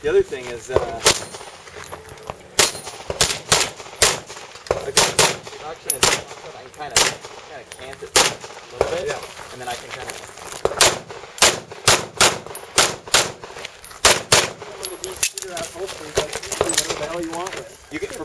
The other thing is, production and I can kind of cant it a little bit, and then I can kind of. Whatever the hell you want with it. You can.